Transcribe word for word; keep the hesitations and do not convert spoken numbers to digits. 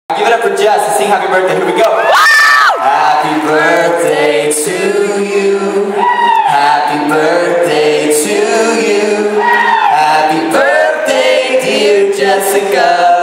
Give it up for Jess to sing happy birthday. Here we go. Happy birthday to you. Happy birthday to you. Happy birthday, dear Jessica.